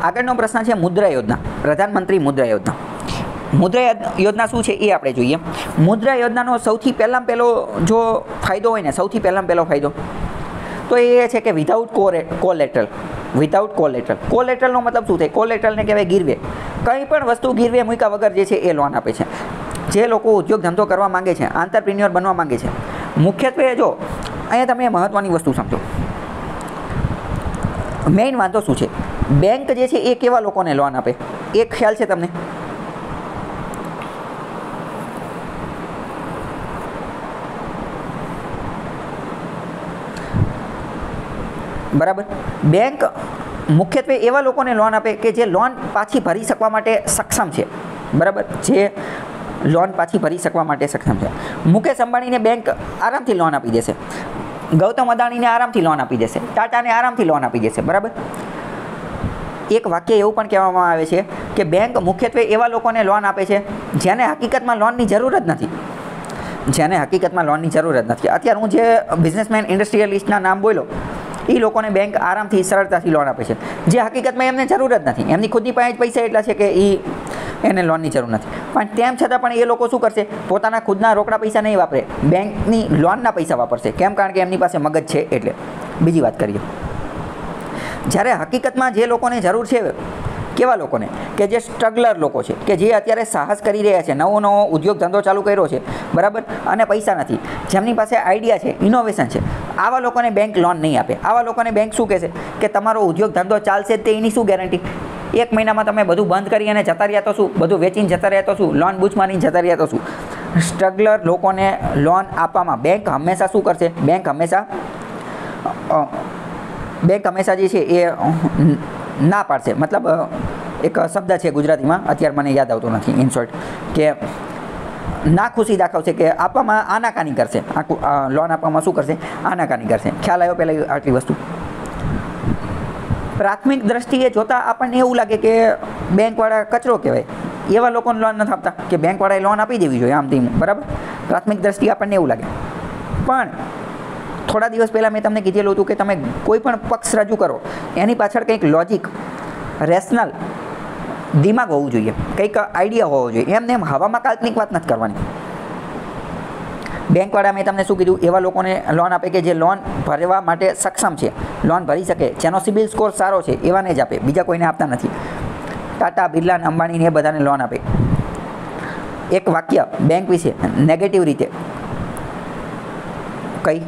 આગળનો પ્રશ્ન છે મુદ્રા યોજના, પ્રધાનમંત્રી મુદ્રા યોજના. મુદ્રા યોજના શું છે એ આપણે જોઈએ. મુદ્રા યોજનાનો સૌથી પહેલાં પહેલો જો ફાયદો હોય ને, સૌથી પહેલાં પહેલો ફાયદો તો એ છે કે વિધાઉટ કોલેટરલ. Without collateral. કોલેટરલનો મતલબ શું થાય? કોલેટરલને કહેવાય ગીરવે. કંઈ પણ વસ્તુ ગીરવે મૂક્યા વગર જે છે એ લોન આપે છે. જે લોકો ઉદ્યોગ ધંધો કરવા માંગે છે, આંતરપ્રિન્યોર બનવા માંગે છે, મુખ્યત્વે જો અહીંયા તમે મહત્ત્વની વસ્તુ સમજો. મેઇન વાંધો શું છે? બેંક જે છે એ કેવા લોકોને લોન આપે? એક ખ્યાલ છે તમને? બરાબર. બેંક મુખ્યત્વે એવા લોકોને લોન આપે કે જે લોન પાછી ભરી શકવા માટે સક્ષમ છે. બરાબર. જે લોન પાછી ભરી શકવા માટે સક્ષમ છે. મુકેશ અંબાણીને બેંક આરામથી લોન આપી દેશે. ગૌતમ અદાણીને આરામથી લોન આપી દેશે. ટાટાને આરામથી લોન આપી દેશે. બરાબર. એક વાક્ય એવું પણ કહેવામાં આવે છે કે બેંક મુખ્યત્વે એવા લોકોને લોન આપે છે જેને હકીકતમાં લોનની જરૂર જ નથી. જેને હકીકતમાં લોનની જરૂર જ નથી. અત્યારે હું જે બિઝનેસમેન ઇન્ડસ્ટ્રીયલિસ્ટના નામ બોલ્યો એ લોકોને બેંક આરામથી સરળતાથી લોન આપે છે, જે હકીકતમાં એમને જરૂર જ નથી. એમની ખુદની પાસે પૈસા એટલા છે કે એને લોનની જરૂર નથી. પણ તેમ છતાં પણ એ લોકો શું કરશે? પોતાના ખુદના રોકડા પૈસા નહીં વાપરે, બેંકની લોનના પૈસા વાપરશે. કેમ? કારણ કે એમની પાસે મગજ છે એટલે. બીજી વાત કરીએ. જ્યારે હકીકતમાં જે લોકોને જરૂર છે, કેવા લોકોને? કે જે સ્ટ્રગલર લોકો છે, કે જે અત્યારે સાહસ કરી રહ્યા છે, નવો નવો ઉદ્યોગ ધંધો ચાલુ કર્યો છે, બરાબર, અને પૈસા નથી, જેમની પાસે આઈડિયા છે, ઇનોવેશન છે, આવા લોકોને બેંક લોન નહીં આપે. આવા લોકોને બેંક શું કહેશે? કે તમારો ઉદ્યોગ ધંધો ચાલશે તે એની શું ગેરંટી? એક મહિનામાં તમે બધું બંધ કરી અને જતા રહ્યા તો શું? બધું વેચીને જતા રહ્યા તો શું? લોન બૂચ મારીને જતા રહ્યા તો શું? સ્ટ્રગલર લોકોને લોન આપવામાં બેંક હંમેશા શું કરશે? બેંક હંમેશા જે છે એ ના પાડશે. મતલબ એક શબ્દ છે ગુજરાતીમાં, અત્યારે મને યાદ આવતો નથી, ઇન શોર્ટ, કે ના ખુશી દાખવશે, કે આપવામાં આનાકાની કરશે. લોન આપવામાં શું કરશે? આનાકાની કરશે. ખ્યાલ આવ્યો પહેલાં આટલી વસ્તુ? પ્રાથમિક દ્રષ્ટિએ જોતાં આપણને એવું લાગે કે બેંકવાળા કચરો કહેવાય. એવા લોકોને લોન નથી આપતા કે બેંકવાળાએ લોન આપી દેવી જોઈએ આમ તેમ. બરાબર. પ્રાથમિક દ્રષ્ટિએ આપણને એવું લાગે. પણ થોડા દિવસ પહેલાં મેં તમને કીધેલું હતું કે તમે કોઈ પણ પક્ષ રજૂ કરો એની પાછળ કંઈક લોજિક, રેશનલ દિમાગ હોવું જોઈએ, કંઈક આઈડિયા હોવો જોઈએ. એમને એમ હવામાં કાલ્પનિક વાત નથી કરવાની. બેંકવાળા મેં તમને શું કીધું? એવા લોકોને લોન આપે કે જે લોન ભરવા માટે સક્ષમ છે, લોન ભરી શકે, જેનો સિબિલ સ્કોર સારો છે, એવાને જ આપે, બીજા કોઈને આપતા નથી. ટાટા, બિરલા, અંબાણીને એ બધાને લોન આપે. એક વાક્ય બેંક વિશે નેગેટિવ રીતે કઈ?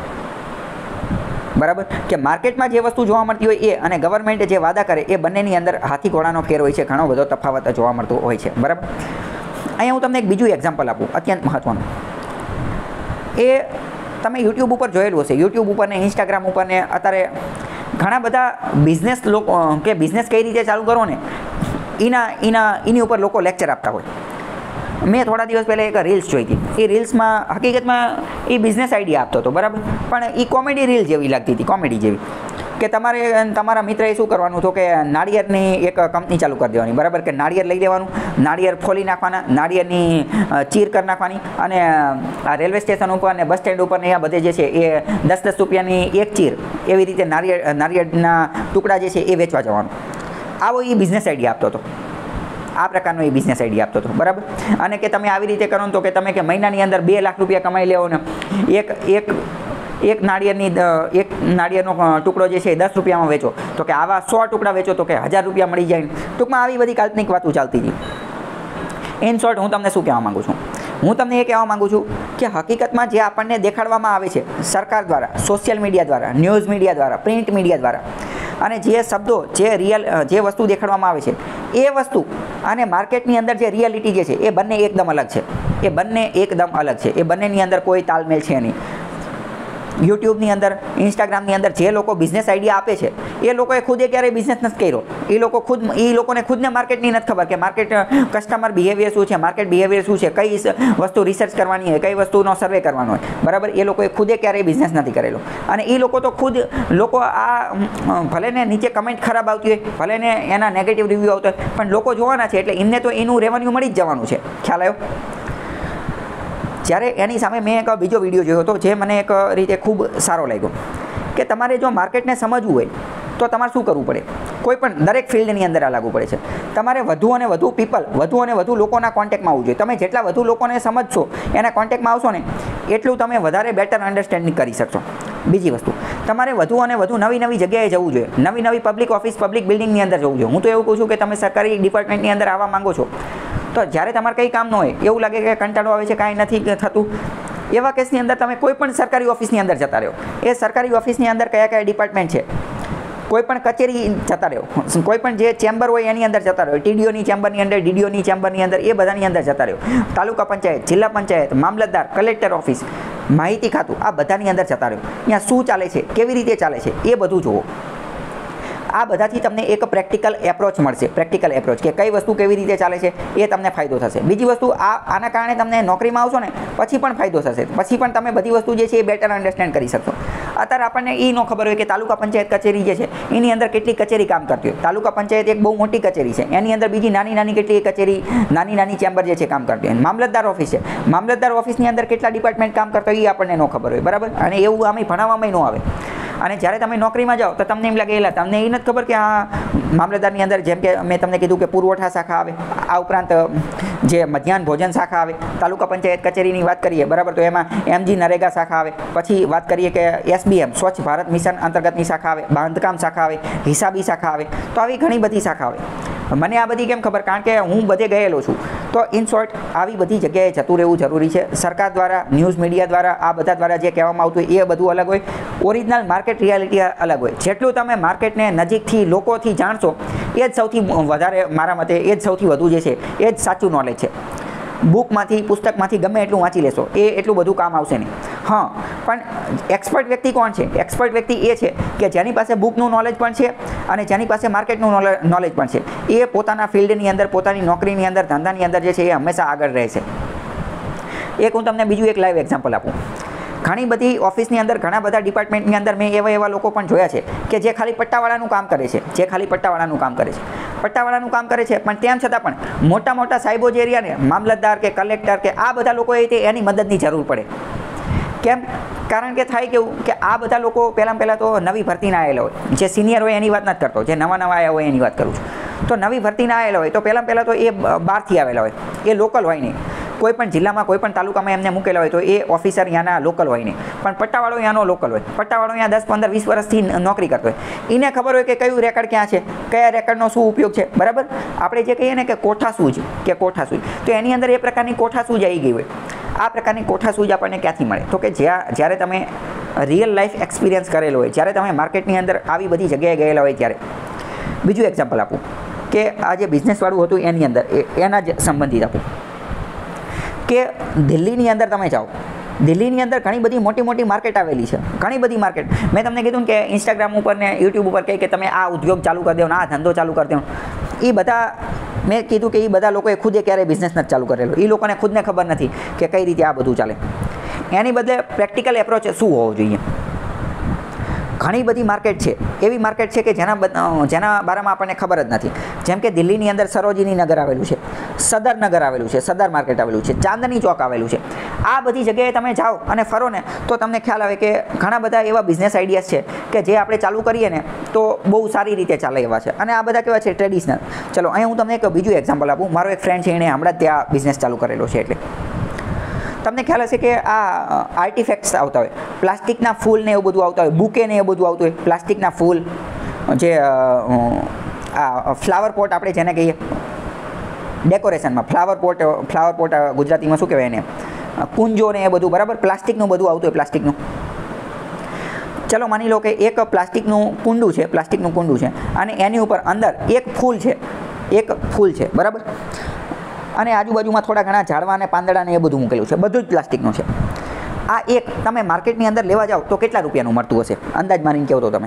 બરાબર. કે માર્કેટમાં જે વસ્તુ જોવા મળતી હોય એ અને ગવર્મેન્ટ જે વાદા કરે એ બંનેની અંદર હાથી ઘોડાનો ફેર હોય છે. ઘણો બધો તફાવત જોવા મળતો હોય છે. બરાબર. અહીંયા હું તમને એક બીજું એક્ઝામ્પલ આપું, અત્યંત મહત્ત્વનું. એ તમે યુટ્યુબ ઉપર જોયેલું હશે. યુટ્યુબ ઉપર ને ઇન્સ્ટાગ્રામ ઉપર ને અત્યારે ઘણા બધા બિઝનેસ લોકો કે બિઝનેસ કઈ રીતે ચાલુ કરો ને એની ઉપર લોકો લેક્ચર આપતા હોય. મેં થોડા દિવસ પહેલાં એક રીલ્સ જોઈ હતી. એ રીલ્સમાં હકીકતમાં એ બિઝનેસ આઈડિયા આપતો હતો, બરાબર, પણ એ કોમેડી રીલ જેવી લાગતી હતી, કોમેડી જેવી. કે તમારે તમારા મિત્રએ શું કરવાનું હતું કે નાળિયેરની એક કંપની ચાલુ કરી દેવાની. બરાબર. કે નાળિયેર લઈ દેવાનું, નાળિયેર ફોલી નાખવાના, નાળિયેરની ચીર કરી નાખવાની, અને આ રેલવે સ્ટેશન ઉપર અને બસ સ્ટેન્ડ ઉપર ને આ બધે જે છે એ 10-10 રૂપિયાની એક ચીર, એવી રીતે નાળિયેરના ટુકડા જે છે એ વેચવા જવાનું. આવો એ બિઝનેસ આઈડિયા આપતો હતો. આ પ્રકારનો એ બિઝનેસ આઈડિયા આપતો હતો. બરાબર. અને કે તમે આવી રીતે કરો તો કે તમે કે મહિનાની અંદર 2 લાખ રૂપિયા કમાઈ લેવો ને એક નાળિયેરનો ટુકડો જે છે એ 10 રૂપિયામાં વેચો, તો કે આવા 100 ટુકડા વેચો તો કે 1000 રૂપિયા મળી જાય. ટૂંકમાં આવી બધી કાલ્પનિક વાતો ચાલતી હતી. ઇન શોર્ટ હું તમને શું કહેવા માગું છું? હું તમને એ કહેવા માગું છું કે હકીકતમાં જે આપણને દેખાડવામાં આવે છે સરકાર દ્વારા, સોશિયલ મીડિયા દ્વારા, ન્યૂઝ મીડિયા દ્વારા, પ્રિન્ટ મીડિયા દ્વારા, અને જે શબ્દો, જે વસ્તુ દેખાડવામાં આવે છે એ વસ્તુ અને માર્કેટની અંદર જે રિયાલિટી જે છે એ બંને એકદમ અલગ છે. એ બંને એકદમ અલગ છે. એ બંનેની અંદર કોઈ તાલમેલ છે નહીં. યુટ્યુબની અંદર, ઇન્સ્ટાગ્રામની અંદર જે લોકો બિઝનેસ આઈડિયા આપે છે એ લોકોએ ખુદે ક્યારેય બિઝનેસ નથી કર્યો. એ લોકોને ખુદને માર્કેટની નથી ખબર કે માર્કેટ કસ્ટમર બિહેવિયર શું છે, માર્કેટ બિહેવિયર શું છે, કઈ વસ્તુ રિસર્ચ કરવાની હોય, કઈ વસ્તુનો સર્વે કરવાનો હોય. બરાબર. એ લોકોએ ખુદે ક્યારેય બિઝનેસ નથી કરેલો. અને એ લોકો તો લોકો આ ભલે ને નીચે કમેન્ટ ખરાબ આવતી હોય, ભલે ને એના નેગેટિવ રિવ્યૂ આવતા હોય, પણ લોકો જોવાના છે એટલે એમને તો એનું રેવન્યુ મળી જ જવાનું છે. ખ્યાલ આવ્યો? જ્યારે એની સામે મેં એક બીજો વિડીયો જોયો હતો જે મને એક રીતે ખૂબ સારો લાગ્યો કે તમારે જો માર્કેટને સમજવું હોય તો તમારે શું કરવું પડે? કોઈ પણ દરેક ફિલ્ડની અંદર આ લાગુ પડે છે. તમારે વધુ અને વધુ પીપલ, વધુ અને વધુ લોકોના કોન્ટેક્ટમાં આવવું જોઈએ. તમે જેટલા વધુ લોકોને સમજશો, એના કોન્ટેક્ટમાં આવશો ને, એટલું તમે વધારે બેટર અન્ડરસ્ટેન્ડિંગ કરી શકશો. બીજી વસ્તુ, તમારે વધુ અને વધુ નવી નવી જગ્યાએ જવું જોઈએ. નવી નવી પબ્લિક ઓફિસ, પબ્લિક બિલ્ડિંગની અંદર જવું જોઈએ. હું તો એવું કહું છું કે તમે સરકારી ડિપાર્ટમેન્ટની અંદર આવવા માંગો છો, તો જ્યારે તમારે કંઈ કામ ન હોય, એવું લાગે કે કંટાળો આવે છે, કાંઈ નથી થતું, એવા કેસની અંદર તમે કોઈ પણ સરકારી ઓફિસની અંદર જતા રહો. એ સરકારી ઓફિસની અંદર કયા કયા ડિપાર્ટમેન્ટ છે, કોઈ પણ કચેરી જતા રહો, કોઈ પણ જે ચેમ્બર હોય એની અંદર જતા રહો, ટીડીઓની ચેમ્બરની અંદર, ડીડીઓની ચેમ્બરની અંદર, એ બધાની અંદર જતા રહો. તાલુકા પંચાયત, જિલ્લા પંચાયત, મામલતદાર, કલેક્ટર ઓફિસ, માહિતી ખાતું, આ બધાની અંદર જતા રહો. અહીંયા શું ચાલે છે, કેવી રીતે ચાલે છે, એ બધું જુઓ. આ બધાથી તમને એક પ્રેક્ટિકલ એપ્રોચ મળશે. પ્રેક્ટિકલ એપ્રોચ કે કઈ વસ્તુ કેવી રીતે ચાલે છે, એ તમને ફાયદો થશે. બીજી વસ્તુ, આના કારણે તમને નોકરીમાં આવશો ને પછી પણ ફાયદો થશે. પછી પણ તમે બધી વસ્તુ જે છે એ બેટર અન્ડરસ્ટેન્ડ કરી શકશો. અત્યારે આપણને એ ન ખબર હોય કે તાલુકા પંચાયત કચેરી જે છે એની અંદર કેટલી કચેરી કામ કરતી હોય. તાલુકા પંચાયત એક બહુ મોટી કચેરી છે, એની અંદર બીજી નાની નાની કેટલી કચેરી, નાની નાની ચેમ્બર જે છે કામ કરતી હોય. મામલતદાર ઓફિસ છે, મામલતદાર ઓફિસની અંદર કેટલા ડિપાર્ટમેન્ટ કામ કરતા હોય એ આપણને ન ખબર હોય, બરાબર. અને એવું આમે ભણાવવામાં ન આવે. અને જ્યારે તમે નોકરીમાં જાઓ તો તમને એમ લાગે એલા તમને એ નથી ખબર કે આ મામલતદારની અંદર, જેમ કે મેં તમને કીધું કે પુરવઠા શાખા આવે, આ ઉપરાંત જે મધ્યાહન ભોજન શાખા આવે, તાલુકા પંચાયત કચેરીની વાત કરીએ, બરાબર, તો એમાં એમજી નરેગા શાખા આવે. પછી વાત કરીએ કે SBM સ્વચ્છ ભારત મિશન અંતર્ગતની શાખા આવે, બાંધકામ શાખા આવે, હિસાબી શાખા આવે. તો આવી ઘણી બધી શાખા આવે. મને આ બધી કેમ ખબર? કારણ કે હું બધે ગયેલો છું. તો ઇન શોર્ટ, આવી બધી જગ્યાએ જતું રહેવું જરૂરી છે. સરકાર દ્વારા, ન્યૂઝ મીડિયા દ્વારા, આ બધા દ્વારા જે કહેવામાં આવતું હોય એ બધું અલગ હોય, ઓરિજિનલ માર્કેટ રિયાલિટી અલગ હોય. જેટલું તમે માર્કેટને નજીકથી, લોકોથી જાણશો, એ જ સૌથી વધારે, મારા મતે એ જ સૌથી વધુ જે છે એ જ સાચું નોલેજ છે. બુકમાંથી, પુસ્તકમાંથી ગમે એટલું વાંચી લેશો, એ એટલું બધું કામ આવશે નહીં. હા, પણ એક્સપર્ટ વ્યક્તિ કોણ છે? એક્સપર્ટ વ્યક્તિ એ છે કે જેની પાસે બુકનું નોલેજ પણ છે અને જેની પાસે માર્કેટનું નોલેજ પણ છે. એ પોતાના ફિલ્ડની અંદર, પોતાની નોકરીની અંદર, ધંધાની અંદર જે છે એ હંમેશા આગળ રહેશે. એક હું તમને બીજું એક લાઈવ એક્ઝામ્પલ આપું. ઘણી બધી ઓફિસની અંદર, ઘણા બધા ડિપાર્ટમેન્ટની અંદર મેં એવા લોકો પણ જોયા છે કે જે ખાલી પટ્ટાવાળાનું કામ કરે છે, પટ્ટાવાળાનું કામ કરે છે. પણ તેમ છતાં પણ મોટા મોટા સાહેબો જે રહ્યા ને, મામલતદાર કે કલેક્ટર કે આ બધા લોકોએ એની મદદની જરૂર પડે. કેમ? કારણ કે થાય કેવું કે આ બધા લોકો પહેલાં તો નવી ભરતીના આવેલા હોય. જે સિનિયર હોય એની વાત નથી કરતો, જે નવા આવ્યા હોય એની વાત કરું છું. તો નવી ભરતીના આવેલા હોય તો પહેલાં તો એ બહારથી આવેલા હોય, એ લોકલ હોય નહીં. કોઈ પણ જિલ્લામાં, કોઈ પણ તાલુકામાં એમને મૂકેલા હોય તો એ ઓફિસર ત્યાંના લોકલ હોય નહીં. પણ પટ્ટાવાળો ત્યાંનો લોકલ હોય. પટ્ટાવાળો ત્યાં 10, 15, 20 વર્ષથી નોકરી કરતો હોય. એને ખબર હોય કે કયું રેકર્ડ ક્યાં છે, કયા રેકર્ડનો શું ઉપયોગ છે, બરાબર. આપણે જે કહીએ ને કે કોઠાસૂઝ, તો એની અંદર એ પ્રકારની કોઠાસૂઝ આવી ગઈ હોય. આ પ્રકારની કોઠાસૂઝ આપણને ક્યાંથી મળે? તો કે જ્યારે તમે રિયલ લાઈફ એક્સપિરિયન્સ કરેલો હોય, જ્યારે તમે માર્કેટની અંદર આવી બધી જગ્યાએ ગયેલા હોય ત્યારે. બીજું એક્ઝામ્પલ આપું કે આ જે બિઝનેસવાળું હતું એની અંદર એના જ સંબંધિત આપું કે દિલ્હીની અંદર તમે જાઓ, દિલ્હીની અંદર ઘણી બધી મોટી મોટી માર્કેટ આવેલી છે. ઘણી બધી માર્કેટ. મેં તમને કીધું કે ઇન્સ્ટાગ્રામ ઉપર ને યુટ્યુબ ઉપર કહે કે તમે આ ઉદ્યોગ ચાલુ કરી દો ને આ ધંધો ચાલુ કરી દો. એ બધા, મેં કીધું કે એ બધા લોકોએ ખુદે ક્યારેય બિઝનેસ નથી ચાલુ કરેલો. એ લોકોને ખુદને ખબર નથી કે કઈ રીતે આ બધું ચાલે. એની બદલે પ્રેક્ટિકલ એપ્રોચ શું હોવો જોઈએ? ઘણી બધી માર્કેટ છે, એવી માર્કેટ છે કે જેના બારામાં આપણને ખબર જ નથી. જેમ કે દિલ્હીની અંદર સરોજિની નગર આવેલું છે, સદર નગર આવેલું છે, સદર માર્કેટ આવેલું છે, ચાંદની ચોક આવેલું છે. આ બધી જગ્યાએ તમે જાઓ અને ફરો ને તો તમને ખ્યાલ આવે કે ઘણા બધા એવા બિઝનેસ આઈડિયાઝ છે કે જે આપણે ચાલુ કરીએ ને તો બહુ સારી રીતે ચાલે એવા છે. અને આ બધા કેવા છે? ટ્રેડિશનલ. ચલો અહીંયા હું તમને એક બીજું એક્ઝામ્પલ આપું. મારો એક ફ્રેન્ડ છે, એણે હમણાં જ ત્યાં બિઝનેસ ચાલુ કરેલો છે. એટલે તમને ખ્યાલ હશે કે આ આર્ટિફેક્ટ્સ આવતા હોય, પ્લાસ્ટિકના ફૂલ ને એવું બધું આવતા હોય, બુકે ને એવું બધું આવતું હોય, પ્લાસ્ટિકના ફૂલ, જે આ ફ્લાવર પોટ આપણે જેને કહીએ ડેકોરેશનમાં, ફ્લાવર પોટ ગુજરાતીમાં શું કહેવાય એને? કુંજો ને એ બધું, બરાબર. પ્લાસ્ટિકનું બધું આવતું હોય, પ્લાસ્ટિકનું. ચલો માની લો કે એક પ્લાસ્ટિકનું કુંડું છે અને એની ઉપર અંદર એક ફૂલ છે, બરાબર. અને આજુબાજુમાં થોડા ઘણા ઝાડવા અને પાંદડા ને એ બધું મૂકેલું છે. બધું જ પ્લાસ્ટિકનું છે. આ એક તમે માર્કેટની અંદર લેવા જાઓ તો કેટલા રૂપિયાનું મળતું હશે? અંદાજ મારીને કહો તો તમે.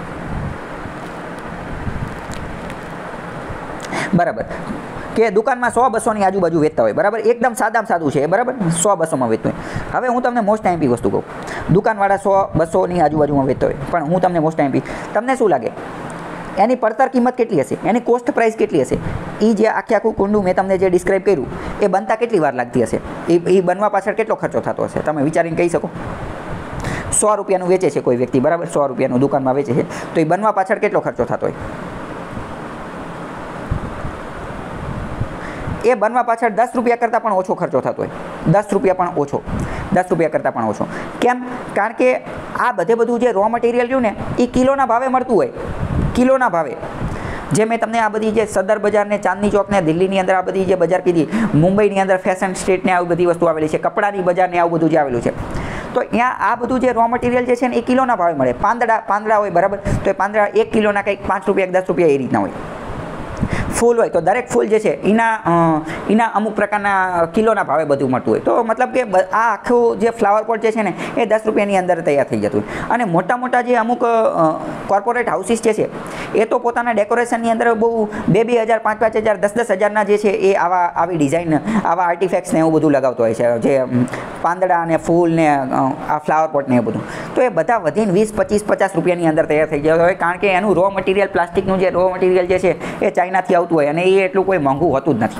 બરાબર. કે દુકાનમાં 100-200 ની આજુબાજુ વેચતા હોય, બરાબર. એકદમ સાદામાં સાદું છે, બરાબર. 100-200 માં વેચતું હોય. હવે હું તમને મોસ્ટ ટાઈમપી વસ્તુ કહું. દુકાનવાળા 100-200 ની આજુબાજુમાં વેચતા હોય, પણ હું તમને મોસ્ટ ટાઈમપી, તમને શું લાગે એની પડતર કિંમત કેટલી હશે? એની કોસ્ટ પ્રાઇસ કેટલી હશે? એ જે આખું કુંડું મેં તમને જે ડિસ્ક્રાઇબ કર્યું એ બનતા કેટલી વાર લાગતી હશે? એ બનવા પાછળ કેટલો ખર્ચો થતો હશે? તમે વિચારીને કહી શકો. 100 રૂપિયાનું વેચે છે કોઈ વ્યક્તિ, બરાબર. 100 રૂપિયાનું દુકાનમાં વેચે છે તો એ બનવા પાછળ કેટલો ખર્ચો થતો હોય? એ બનવા પાછળ 10 રૂપિયા કરતાં પણ ઓછો ખર્ચો થતો હોય, 10 રૂપિયા પણ ઓછો, 10 રૂપિયા કરતાં પણ ઓછો. કેમ? કારણ કે આ બધું જે રો મટીરિયલ રહ્યું ને એ કિલોના ભાવે મળતું હોય, કિલોના ભાવે. જે મેં તમને આ બધી જે સદર બજાર ને ચાંદની ચોક ને દિલ્હીની અંદર આ બધી જે બજાર કીધી, મુંબઈની અંદર ફેશન સ્ટ્રીટ ને આવી બધી વસ્તુ આવેલી છે, કપડાની બજાર ને આવું બધું જે આવેલું છે, તો ત્યાં આ બધું જે રો મટીરિયલ જે છે ને એ કિલોના ભાવે મળે. પાંદડા હોય બરાબર, તો એ પાંદડા 1 કિલોના કંઈક 5 રૂપિયા 10 રૂપિયા એ રીતના હોય. ફૂલ હોય તો દરેક ફૂલ જે છે એના અમુક પ્રકારના કિલોના ભાવે બધું મળતું હોય. તો મતલબ કે આ આખું જે ફ્લાવર પોટ જે છે ને એ 10 રૂપિયાની અંદર તૈયાર થઈ જતું હોય. અને મોટા જે અમુક કોર્પોરેટ હાઉસીસ જે છે એ તો પોતાના ડેકોરેશનની અંદર બહુ 2,000 5,000 10,000 જે છે એ આવી ડિઝાઇન, આવા આર્ટિફેક્ટ્સ ને એવું બધું લગાવતો હોય છે, જે પાંદડા ને ફૂલ ને આ ફ્લાવર પોટ ને એ બધું. તો એ બધા વધીને 20, 25, 50 રૂપિયાની અંદર તૈયાર થઈ જતા હોય, કારણ કે એનું રો મટીરિયલ, પ્લાસ્ટિકનું જે રો મટીરિયલ જે છે એ ચાઇનાથી આવતું હોય અને એ એટલું કોઈ મોંઘું હોતું જ નથી.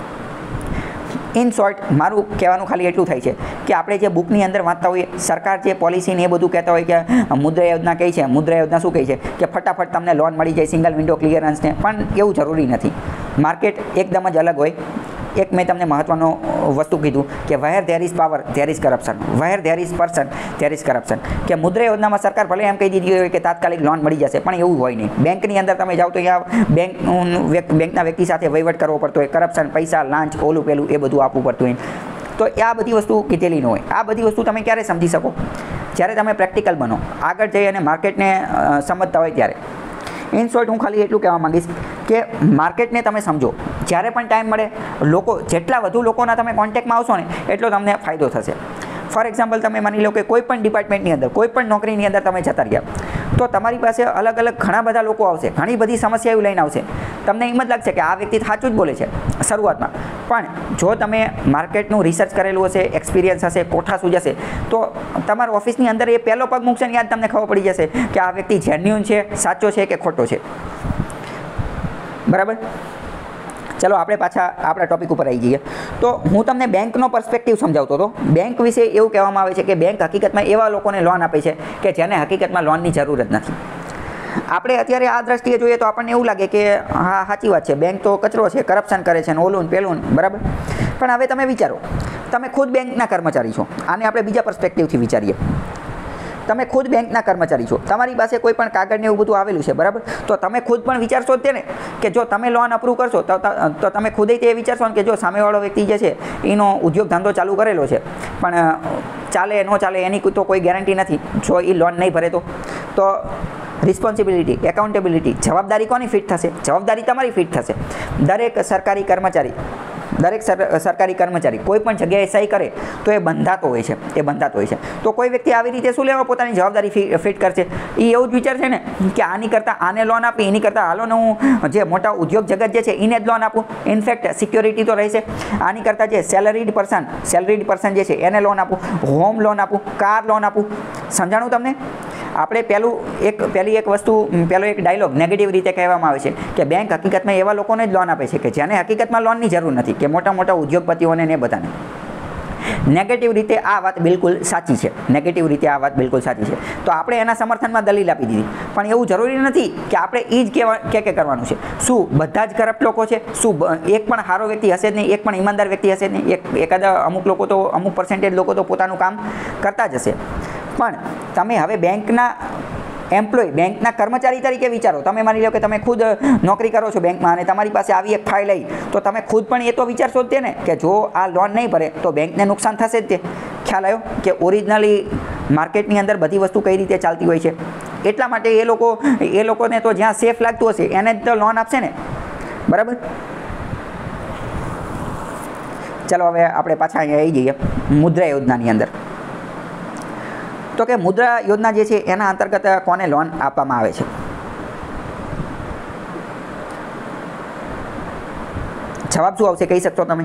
ઇન શોર્ટ મારું કહેવાનું ખાલી એટલું થાય છે કે આપણે જે બુકની અંદર વાંચતા હોઈએ, સરકાર જે પોલિસીને એ બધું કહેતા હોય કે મુદ્રા યોજના કહે છે, મુદ્રા યોજના શું કહે છે કે ફટાફટ તમને લોન મળી જાય, સિંગલ વિન્ડો ક્લિયરન્સને, પણ એવું જરૂરી નથી. માર્કેટ એકદમ જ અલગ હોય. એક મેં તમને મહત્વનો વસ્તુ કીધું કે where there is power there is corruption, where there is person there is corruption. કે મુદ્રા યોજનામાં સરકાર ભલે એમ કહી દીધી હોય કે તાત્કાલિક લોન મળી જશે, પણ એવું હોય નહીં. બેંકની અંદર તમે જાઓ તો અહીંયા બેંકના વ્યક્તિ સાથે વહીવટ કરવો પડતો હોય, કરપ્શન, પૈસા, લાંચ, ઓલું પેલું એ બધું આપવું પડતું હોય. તો આ બધી વસ્તુ કીધેલી ન હોય. આ બધી વસ્તુ તમે ક્યારે સમજી શકો? જ્યારે તમે પ્રેક્ટિકલ બનો, આગળ જઈ અને માર્કેટને સમજતા હોય ત્યારે. ઇન શોર્ટ હું ખાલી એટલું કહેવા માંગીશ કે માર્કેટને તમે સમજો. જ્યારે પણ ટાઈમ મળે, જેટલા વધુ લોકોના તમે કોન્ટેક્ટમાં આવશો ને એટલો તમને ફાયદો થશે. ફોર એક્ઝામ્પલ તમે માની લો કે કોઈ પણ ડિપાર્ટમેન્ટની અંદર, કોઈ પણ નોકરીની અંદર તમે જતા રહ્યા, તો તમારી પાસે અલગ અલગ ઘણા બધા લોકો આવશે, ઘણી બધી સમસ્યાઓ લઈને આવશે. તમને એમ જ લાગશે કે આ વ્યક્તિ સાચું જ બોલે છે શરૂઆતમાં, પણ જો તમે માર્કેટનું રિસર્ચ કરેલું હશે, એક્સપિરિયન્સ હશે, કોઠા સૂજ હશે, તો તમારા ઓફિસની અંદર એ પહેલો પગ મૂકશે ને યાદ તમને ખબર પડી જશે કે આ વ્યક્તિ જેન્યુઅન છે, સાચો છે કે ખોટો છે. બરાબર? ચલો આપણે પાછા આપણા ટોપિક ઉપર આવી જઈએ. તો હું તમને બેંકનો પર્સપેક્ટિવ સમજાવતો હતો. બેંક વિશે એવું કહેવામાં આવે છે કે બેંક હકીકતમાં એવા લોકોને લોન આપે છે કે જેને હકીકતમાં લોનની જરૂર જ નથી. આપણે અત્યારે આ દ્રષ્ટિએ જોઈએ તો આપણને એવું લાગે કે હા સાચી વાત છે, બેંક તો કચરો છે, કરપ્શન કરે છે ને ઓલું ને પેલું, બરાબર. પણ હવે તમે વિચારો, તમે ખુદ બેંકના કર્મચારી છો. આને આપણે બીજા પર્સપેક્ટિવથી વિચારીએ. તમે ખુદ બેંકના કર્મચારી છો, તમારી પાસે કોઈ પણ કાગળ ને એવું બધું આવેલું છે, બરાબર. તો તમે ખુદ પણ વિચારશો જ તેને કે જો તમે લોન અપ્રૂવ કરશો તો તમે ખુદ તે વિચારશો કે જો સામેવાળો વ્યક્તિ જે છે એનો ઉદ્યોગ ધંધો ચાલુ કરેલો છે, પણ ચાલે ન ચાલે એની તો કોઈ ગેરંટી નથી. જો એ લોન નહીં ભરે તો રિસ્પોન્સિબિલિટી, એકાઉન્ટેબિલિટી, જવાબદારી કોની ફિટ થશે? જવાબદારી તમારી ફિટ થશે. દરેક સરકારી કર્મચારી કોઈ પણ જગ્યાએ સહી કરે તો એ બંધાતો હોય છે. તો કોઈ વ્યક્તિ આવી રીતે શું લેવા પોતાની જવાબદારી ફિટ કરશે? એ એવું જ વિચારશે ને કે આની કરતાં આને લોન આપી, એની કરતાં હાલો ને હું જે મોટા ઉદ્યોગ જગત જે છે એને જ લોન આપું, ઇનફેક્ટ સિક્યોરિટી તો રહેશે. આની કરતાં જે સેલરીડ પર્સન જે છે એને લોન આપું, હોમ લોન આપું, કાર લોન આપું. સમજાણું તમને? આપણે પહેલી એક વસ્તુ, પહેલો એક ડાયલોગ નેગેટિવ રીતે કહેવામાં આવે છે કે બેંક હકીકતમાં એવા લોકોને જ લોન આપે છે કે જેને હકીકતમાં લોનની જરૂર નથી, કે મોટા ઉદ્યોગપતિઓને ને બધાને. નેગેટિવ રીતે આ વાત બિલકુલ સાચી છે. તો આપણે એના સમર્થનમાં દલીલ આપી દીધી, પણ એવું જરૂરી નથી કે આપણે એ જ કે કરવાનું છે. શું બધા જ કરપ્ટ લોકો છે? શું એક પણ સારો વ્યક્તિ હશે જ નહીં, એક પણ ઈમાનદાર વ્યક્તિ હશે જ નહીં? એકાદા અમુક પર્સન્ટેજ લોકો તો પોતાનું કામ કરતા જ હશે. પણ તમે હવે બેંકના બેંકના કર્મચારી તરીકે વિચારો. તમે માની લો કે તમે ખુદ નોકરી કરો છો બેંકમાં અને તમારી પાસે આવી એક ફાઇલ આવી, તો તમે ખુદ પણ એ તો વિચારશો જ તે ને કે જો આ લોન નહીં ભરે તો બેંકને નુકસાન થશે જ તે. ખ્યાલ આવ્યો કે ઓરિજિનલી માર્કેટની અંદર બધી વસ્તુ કઈ રીતે ચાલતી હોય છે. એટલા માટે એ લોકોને તો જ્યાં સેફ લાગતું હશે એને જ તો લોન આપશે ને, બરાબર. ચલો હવે આપણે પાછા અહીંયા આવી જઈએ મુદ્રા યોજનાની અંદર. તો કે મુદ્રા યોજના જે છે એના અંતર્ગત કોને લોન આપવામાં આવે છે? જવાબ શું આવશે કહી શકશો તમે?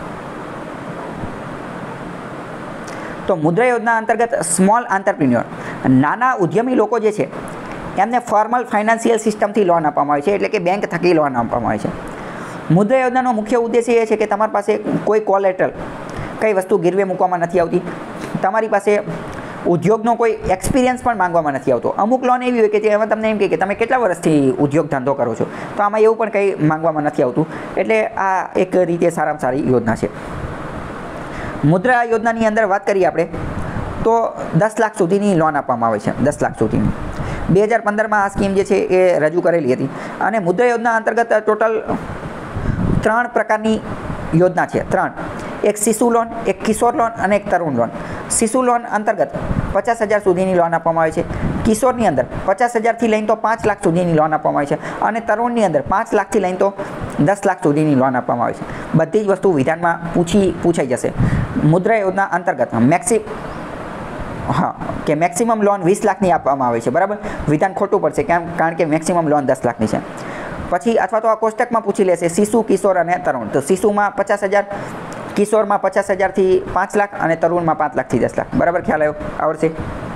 તો મુદ્રા યોજના અંતર્ગત સ્મોલ એન્ટરપ્રિન્યોર, નાના ઉદ્યમી લોકો જે છે એમને ફોર્મલ ફાઇનાન્શિયલ સિસ્ટમથી લોન આપવામાં આવે છે, એટલે કે બેંક થકી લોન આપવામાં આવે છે. મુદ્રા યોજનાનો મુખ્ય ઉદ્દેશ્ય એ છે કે તમારી પાસે કોઈ કોલેટરલ, કઈ વસ્તુ ગીરવે મૂકવામાં નથી આવતી. તમારી પાસે ઉદ્યોગનો કોઈ એક્સપિરિયન્સ પણ માંગવામાં નથી આવતો. અમુક લોન એવી હોય કે જેમાં તમને એમ કહે કે તમે કેટલા વર્ષથી ઉદ્યોગ ધંધો કરો છો, તો આમાં એવું પણ કંઈ માંગવામાં નથી આવતું. એટલે આ એક રીતે સારામાં સારી યોજના છે. મુદ્રા યોજનાની અંદર વાત કરીએ આપણે તો 10 લાખ સુધીની લોન આપવામાં આવે છે. 10 લાખ સુધીની 2015માં આ સ્કીમ જે છે એ રજૂ કરેલી હતી. અને મુદ્રા યોજના અંતર્ગત ટોટલ 3 પ્રકારની યોજના છે. 3. એક શિશુ લોન, એક કિશોર લોન અને એક તરુણ લોન. શિશુ લોન અંતર્ગત 50,000 સુધીની લોન આપવામાં આવે છે. કિશોરની અંદર 50,000થી લઈને તો 5 લાખ સુધીની લોન આપવામાં આવે છે. અને તરુણની અંદર 5 લાખથી લઈને તો 10 લાખ સુધીની લોન આપવામાં આવે છે. બધી જ વસ્તુ વિધાનમાં પૂછાઈ જશે. મુદ્રા યોજના અંતર્ગત કે મેક્સિમમ લોન 20 લાખની આપવામાં આવે છે. બરાબર, વિધાન ખોટું પડશે કારણ કે મેક્સિમમ લોન 10 લાખની છે. પછી અથવા તો આ કોષ્ટકમાં પૂછી લેશે શિશુ, કિશોર અને તરુણ. તો શિશુમાં 50,000, કિશોરમાં 50,000થી 5 લાખ અને તરુણમાં 5 લાખથી 10 લાખ. બરાબર, ખ્યાલ આવડશે.